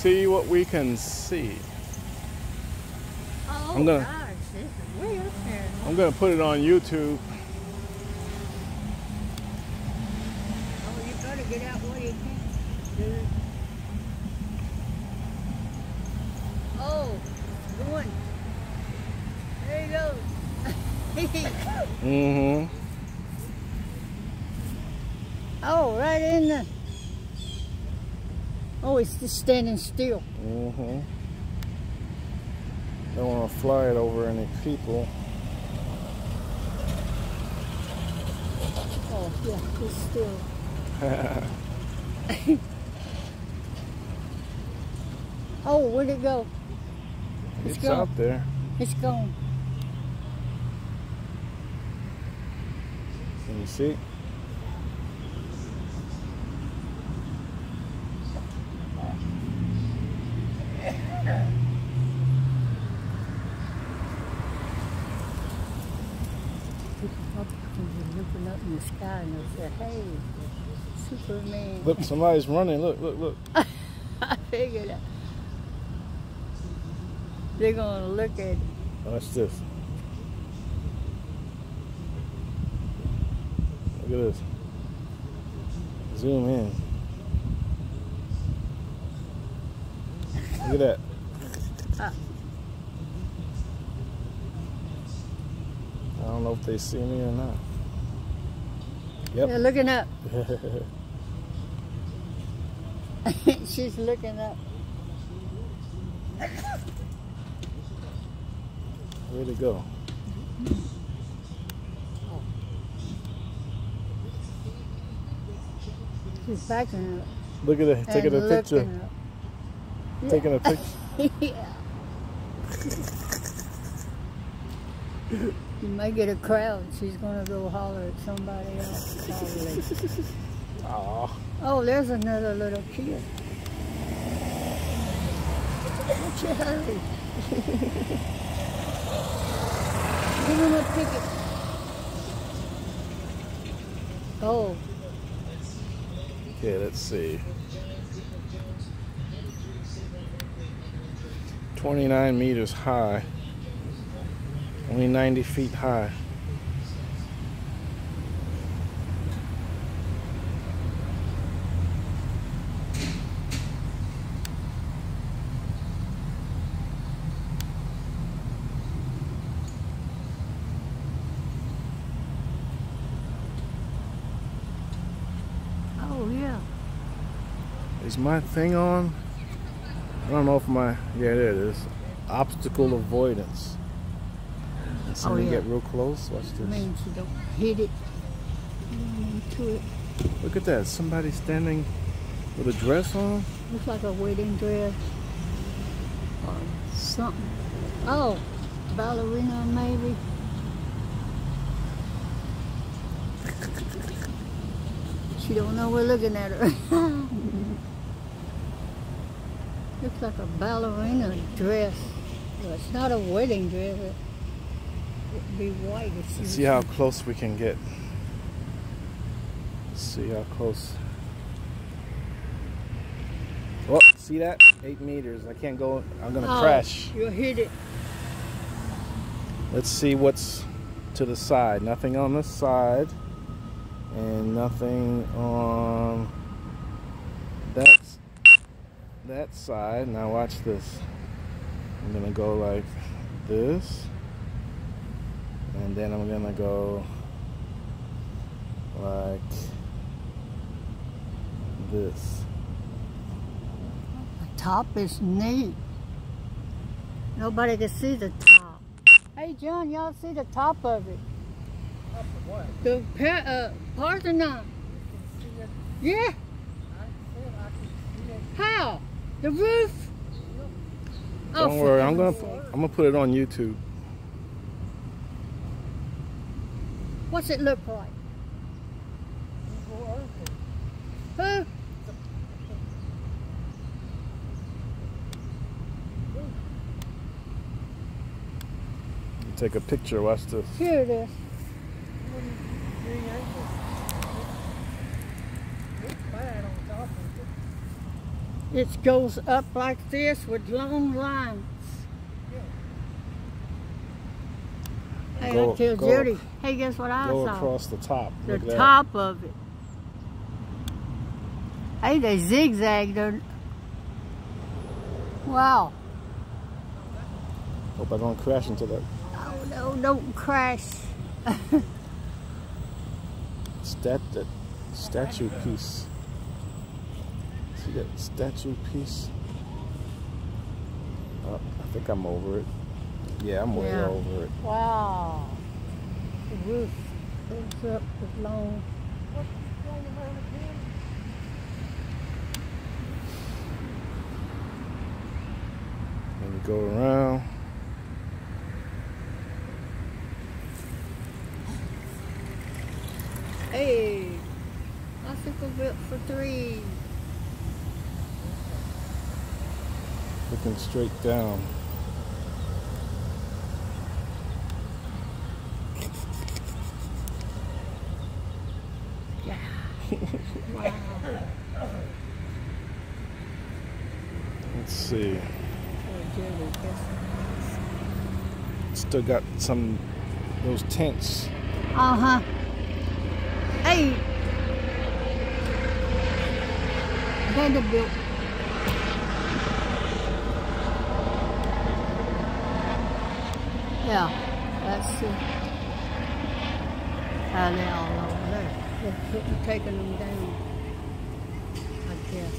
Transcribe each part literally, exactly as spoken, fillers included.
see what we can see. Oh, I'm gonna, gosh, this is way up there. I'm gonna put it on YouTube. Oh, you better get out while you can, dude. Oh, going. There you go. Mm-hmm. Oh, right in the... Oh, it's just standing still. Mm-hmm. Don't want to fly it over any people. Oh, yeah, it's still. Oh, where'd it go? It's, It's out gone. there. It's gone. Can you see? Looking up in the sky and they said, hey, Superman. Look, somebody's running. Look, look, look. I figured it. They're going to look at it. Watch this. Look at this. Zoom in. Look at that. Uh, I don't know if they see me or not. Yep. they're looking up. She's looking up. Where'd it go? She's backing up. Look at it. Taking a and picture. looking up. Taking a picture. Yeah. You may get a crowd. She's going to go holler at somebody else. Probably. Aw. Oh, there's another little kid. What's your hurry? Give him a ticket. Oh. Okay, let's see. twenty-nine meters high. Only ninety feet high. Oh, yeah. Is my thing on? I don't know if my, yeah, there it is. Obstacle avoidance. So Oh, we yeah. get real close. Watch this. Means you don't hit it into it. Look at that. Somebody standing with a dress on. Looks like a wedding dress or something. Oh, ballerina maybe. She don't know we're looking at her. Looks like a ballerina dress. Well, it's not a wedding dress. It'd be white if she Let's was see how close we can get. Let's see how close. Oh, see that? Eight meters. I can't go. I'm gonna Oh, crash. You'll hit it. Let's see what's to the side. Nothing on this side, and nothing on that that side. Now watch this. I'm gonna go like this, and then I'm gonna go like this. The top is neat. Nobody can see the top. Hey, John, y'all see the top of it? Top of what? The pa- uh, Parthenon. Yeah. I said I could see it. How? The roof? Don't Oh, worry, for I'm gonna heaven's sake. I'm gonna put it on YouTube. What's it look like? People earth it. Huh? Take a picture. Watch this. Here it is. Three acres. It's bad on top of it. It goes up like this with long lines. Hey, Go- I tell go- Jody, hey, guess what I Go saw? across the top. The Look at that. top of it. Hey, they zigzagged. Her. Wow. Hope I don't crash into that Oh, no, don't crash. stat that statue piece. See that statue piece? Oh, I think I'm over it. Yeah, I'm way Yeah. over it. Wow. The roof goes up with long. What's going around again? And you go around. Hey, bicycle built for three. Looking straight down. Yeah. Wow. Let's see. Oh, Jody, guess. Still got some those tents. Uh huh. Hey, Vanderbilt. Yeah, that's it. How they all over there. They're putting, taking them down, I guess.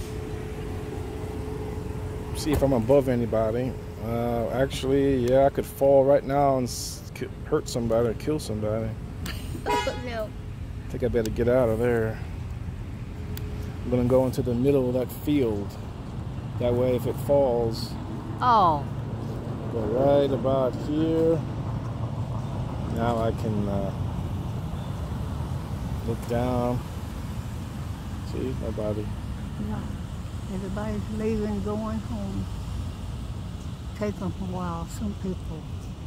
See if I'm above anybody. Uh, actually, yeah, I could fall right now and s- ki- hurt somebody or kill somebody. No. I think I better get out of there. I'm gonna go into the middle of that field. That way, if it falls, Oh, go right about here. Now I can uh, look down. See, nobody. no. Everybody's leaving, going home. Take them a while, some people.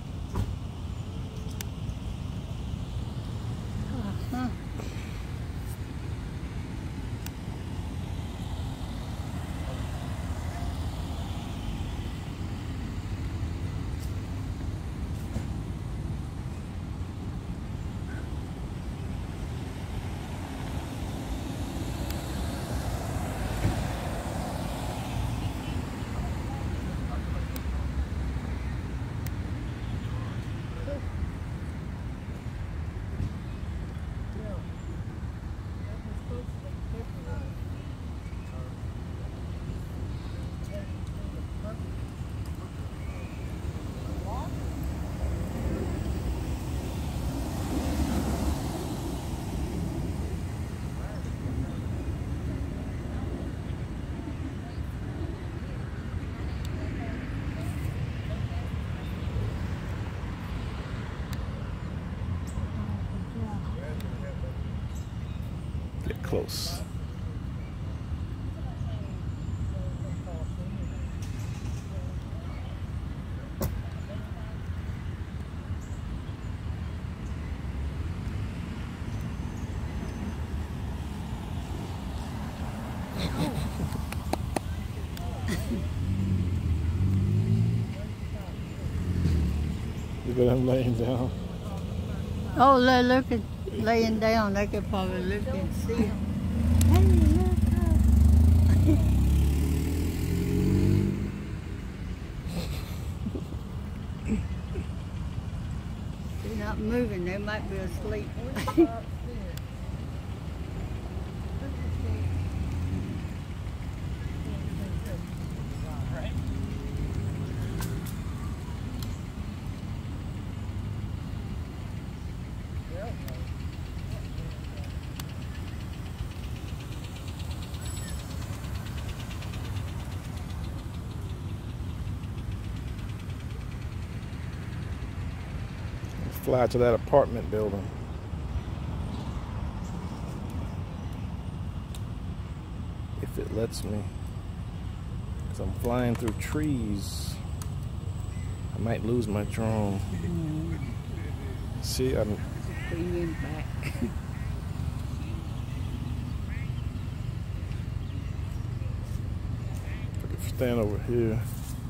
Uh-huh. Get close. Look at them laying down. Oh, they're looking, laying down. They could probably look and see them. Hey, look up. They're not moving. They might be asleep. Fly to that apartment building. If it lets me. Because I'm flying through trees. I might lose my drone. See, I'm... Bring him back. stand over here.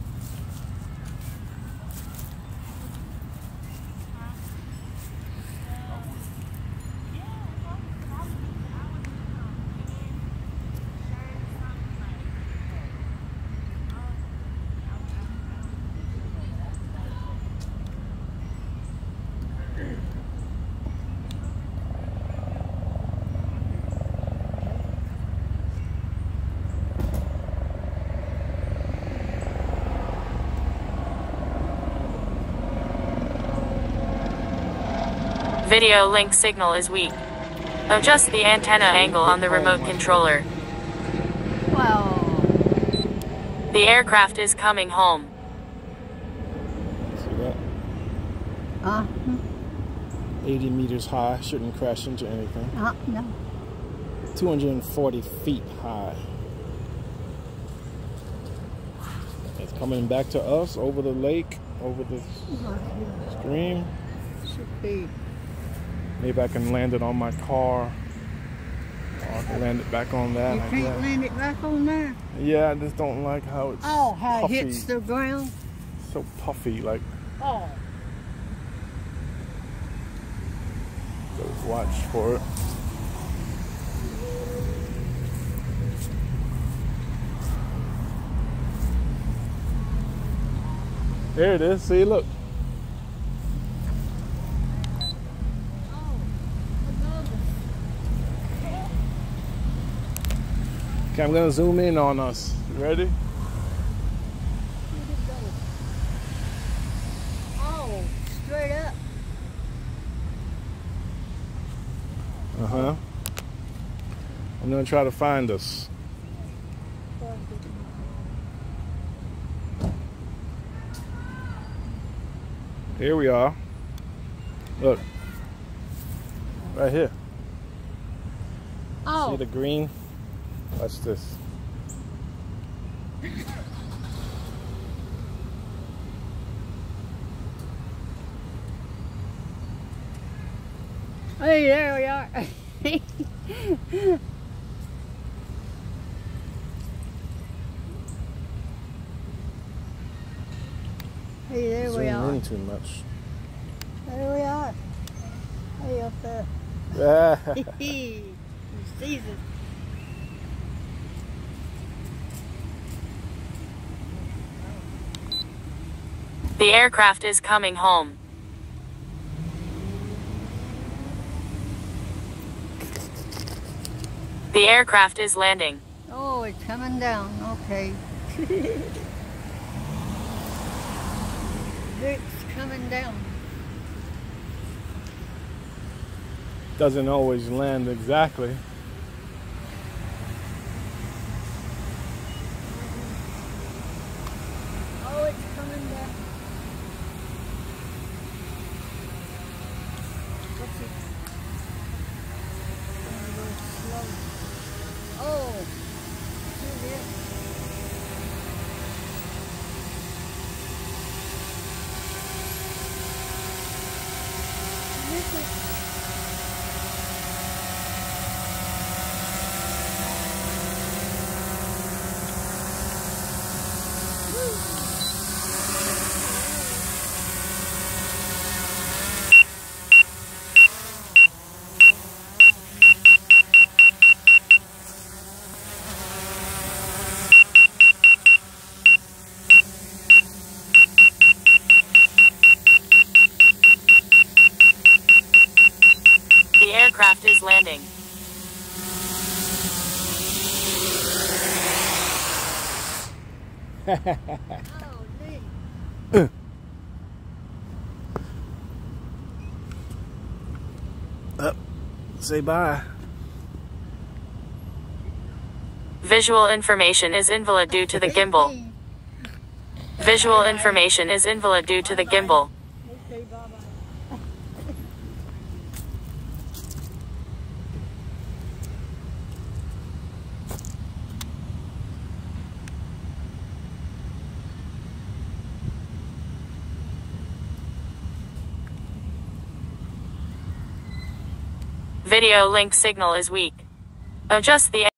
Video link signal is weak. Adjust the antenna angle on the remote controller. Wow. The aircraft is coming home. See that? Uh, eighty meters high, shouldn't crash into anything. uh, no. two hundred forty feet high. It's coming back to us over the lake, over the stream. Should be. Maybe I can land it on my car. Or I can land it back on that. You I can't guess. land it back on there. Yeah, I just don't like how it's Oh, how puffy. it hits the ground. So puffy, like, Oh. so watch for it. There it is, see, look. Okay, I'm gonna zoom in on us. You ready? Oh, straight up. Uh-huh. I'm gonna try to find us. Here we are. Look. Right here. Oh. See the green? Watch this. Hey, there we are. Hey, there we Zoom are. in too much. There we are. Hey, up there. Ah. He sees it. The aircraft is coming home. The aircraft is landing. Oh, it's coming down. Okay. It's coming down. Doesn't always land exactly. Oh, it's coming down. What's it? It's gonna go slow. Oh, see there? Miss it. The aircraft is landing. Oh, neat. Up. Say bye. Visual information is invalid due to the gimbal. Visual information is invalid due to the gimbal. Okay, bye-bye. Video link signal is weak. Adjust the